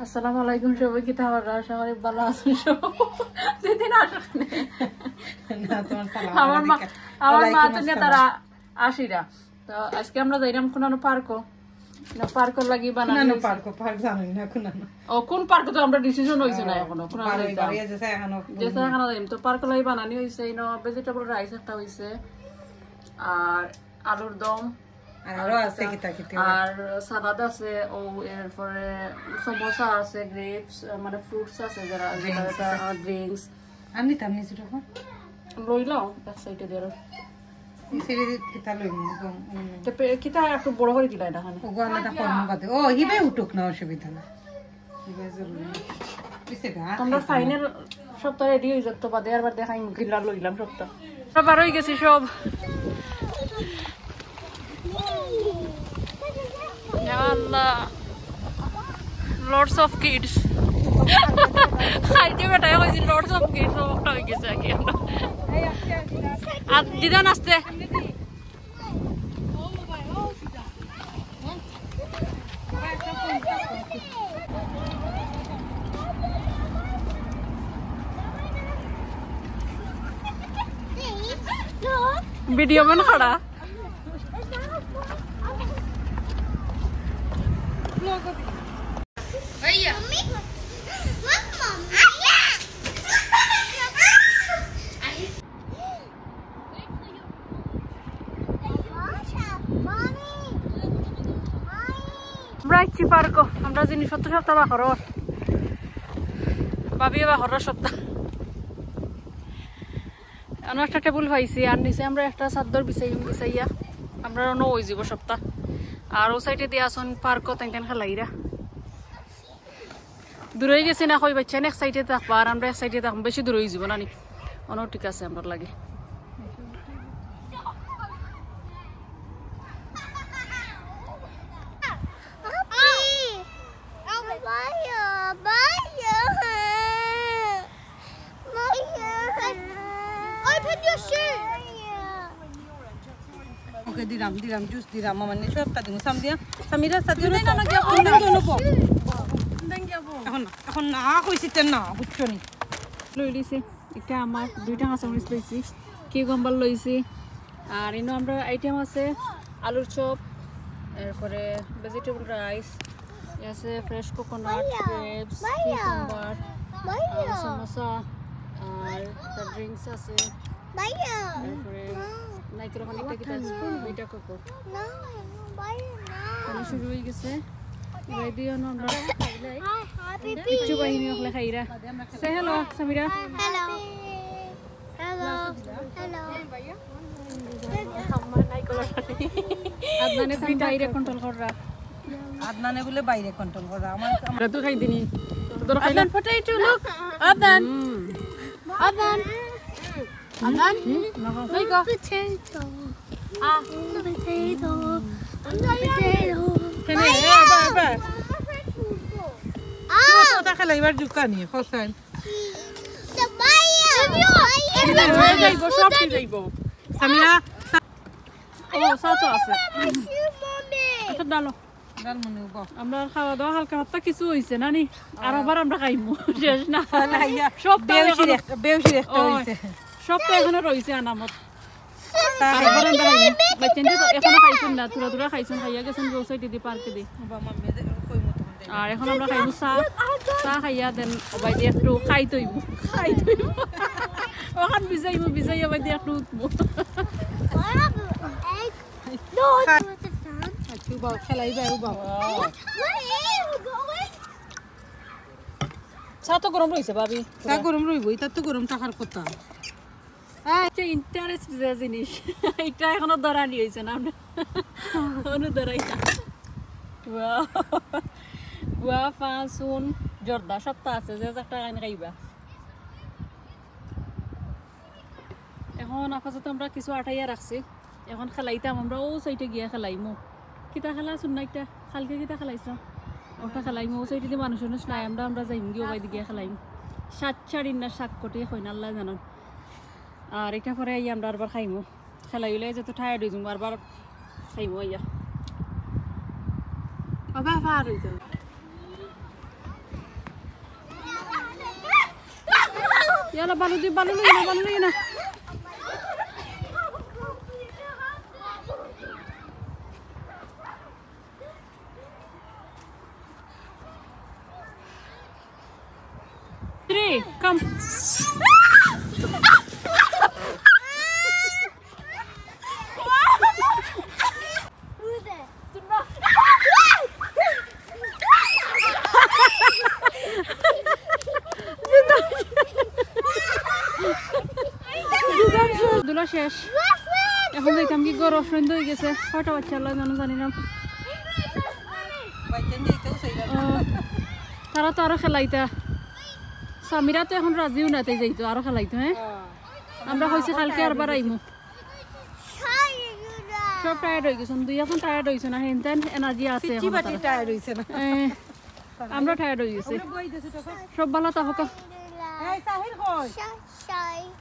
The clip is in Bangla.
আসসালামু আলাইকুম সবাই, কি খবর? সবাই ভালো আছেন? যেদিন আসেন আমার মা তো নিয়ে তারা আসিরা। তো আজকে আমরা যাইলাম কোন পার্কও না, পার্কও লাগি বানানো পার্ক জানি না কোন পার্ক, তো আমরা ডিসিশন হইছে না এখনো কোন তো পার্ক লাগি বানানি হইছে। ভেজিটেবল রাইস একটা হইছে, আর আলুর দম, আর সালাদ আছে, ও এরপরে সমোসা আছে, গ্রেপস মানে ফ্রুটস আছে, যারা ড্রিঙ্কস আমি তামনি ছোট লইলাম এক সাইডে দিয়ে কিতা একটু বড় করে দিলাই না ও হিবে উঠুক না, অসুবিধা না। তোমরা ফাইনাল সপ্তাহ রেডি হয়ে যেত বাদে আর বার দেখাই মুখিলা লইলাম সপ্তাহ বার হয়ে গেছি সব। Allah, lots of kids. Aje beta hoy lots of kids okta hoy geche aki আমরা আজ দিদান আসতে ভিডিও में खड़ा भैया ব্রাইচি পার্ক আমরা জিনিস সপ্তাহ বাখর ভাবি বাখর সপ্তাহ একটা টেবুল পাইছি, আর নিচে আমরা একটা চাদর বিছাইয়া আমরা ন হয়ে যাব সপ্তাহ। আর ও সাইডে দিয়ে আসুন পার্ক তেন খেলাইরা দূরে গেছি না, কই বাচ্চা এক সাইডে থাকবো আর আমরা এক সাইডে থাকবো, বেশি দূরে হয়ে যাব না নি। অনেক ঠিক আছে আমার লাগে। Oke, diram jus diram mama ni sab tadi ngusam dia samira sadi na na gya po na no po দেন কি আপু এখন না কইছিতেন না বুঝছো নি লই লিছি এটা আমার দুইটা কাঁচামরিচ লইছি, কিউকাম্বার লইছি, আর ইনো আমরা আইটেম আছে আলুর চপ, এরপরে ভেজিটেবল রাইস আছে, fresh coconut, grapes, cucumber, samosa, আর তার ড্রিঙ্কস আছে, এরপরে নাইকেল খানিকটা কি আছে দুইটা কোকো না শুরু হয়ে গেছে। এবার দিও না আমরা খাইলাই কিচ্ছু বাহিনী হলে খাইরা। সে hello Samira. Hello hello hello আদনানে তুমি বাইরে কন্ট্রোল কররা, আদনানে বলে বাইরে কন্ট্রোল করা আমরা তো খাই দিনি তোর খাইলাম পটেটো লুক আদনান আদনান আদনান কই গো পটেটো পটেটো পটেটো কেনে বাবা ওটা খেলা এবার জুকানি হোসেন যাইবো সব যাইবো সামিরা। ও সাতো আছে আচ্ছা ডালো ডাল মনে গো আমরা খাওয়া দাওয়া হালকা হালকা কিছু হইছে না নি, আর আবার আমরা খাইমু শেষ না সব বেউশি একটা হইছে, সব তো এখনো রইছে আনামত। তারপর আমরা খাইমু বাচ্চাদের তো এখনো খাইছেন না, তুরা তুরা খাইছেন, খাইয়া গেছেন রোসাইডে দি পার্কে দি। আর এখন আমরা খাইমু চা খাইয়া দেন ওবাই দিয়ে একটু খাইতইমু ওখান বিজাইয়া ওবাই দিয়ে একটু উঠবো। চা তো গরম রয়েছে ভাবি, চা গরম রইব, এটা তো গরম থাকার কথা। আচ্ছা ইন্টারেস্ট যে জিনিস এটা এখনো ধরানি হয়েছে না, আমরা এখনো ধরাই না। ওয়া ফাসুন জর্দা সপ্তাহ আছে যে একটা গান গাইবা। এখন আপাতত আমরা কিছু আটাইয়া রাখছি, এখন খেলাইতাম আমরা ও সাইডে গিয়া খেলাইমু। কিতা খেলা শুন না একটা কালকে কিতা খেলাইছিলাম ওটা খেলাইমু, ও সাইডে মানুষ নাই, আমরা যাইম গিয়ে ওবাই গিয়া খেলাইম। 7 না 7 কোটি হয় না আল্লাহ জানান। আর এটা পরে আমরা আবার খাইমু, খেলাইলে যত টায়ার্ড হয়ে যাবো আবার খাইমু আইয়া। আবার ইয়ালা বালু লই না Three, come. দুলা শেষ এখন যাইতাম কি গরম সন্ধ্য হয়ে গেছে কয়টা বাচ্চা আল্লাহ জানি না তারা তো আরো খেলাইতা সামিরা তো এখন রাজিও না তাই যাইতো আরো খেলাইতো হ্যাঁ আমরা হয়েছে কালকে আরবার আইমু সব টায়ার্ড হয়ে গেছে দুই এখন টায়ার্ড হয়েছে না হেন তেন এনার্জি আছে আমরা টায়ার্ড হয়ে গেছি সব ভালো তা হোক